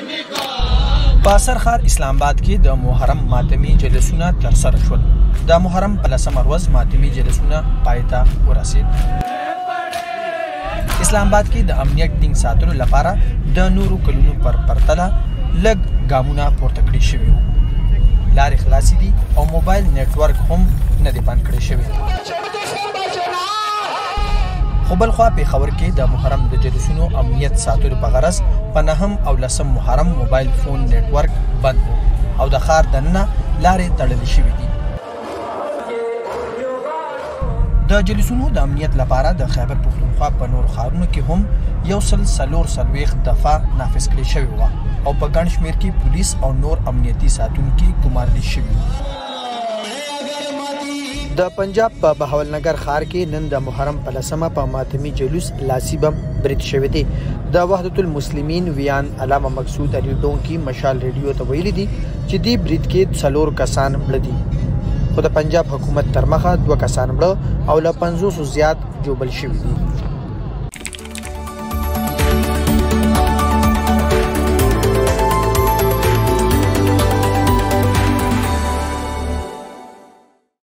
په سرخار اسلام آباد کې د محرم ماتمي جلسونه ترسره شول. د محرم په 10مه ورځ ماتمي جلسونه پای ته ورسید. اسلام آباد کې د امنیت ټینګ ساتلو لپاره د نورو کلونو پر پرتله لږ ګامونه پورته کړي شوي وو. لارې خلاصې دي او موبایل نیټورک هم نه دی بند کړی شوی. خو بلخوا پېښور کې د محرم د جلوسونو امنیت ساتلو په غرض په 9 او 10 محرم موبایل فون نیټورک بند و او د ښار دننه لارې تړلې شوې دي. د جلوسونو د امنیت لپاره د خیبر پښتونخوا په نورو ښارونو کې هم 144 دفعه نافذ کړې شوې وه او په ګڼ شمېر کې پولیس او نور امنیتي ساتونکي ګمارل شوي وو. د پنجاب په بهاولنګر ښار کې نن د محرم په 10مه په ماتمي جلوس لاسي بم برید شوی دی. د وحدت المسلمین ویان علامه مقصود علي ډونکي مشال ریډیو ته ویلي دي چې دې برید کې 4 کسان مړه دي، خو د پنجاب حکومت تر مخه 2 کسان مړه او له 500 زیات جوبل شوي دي.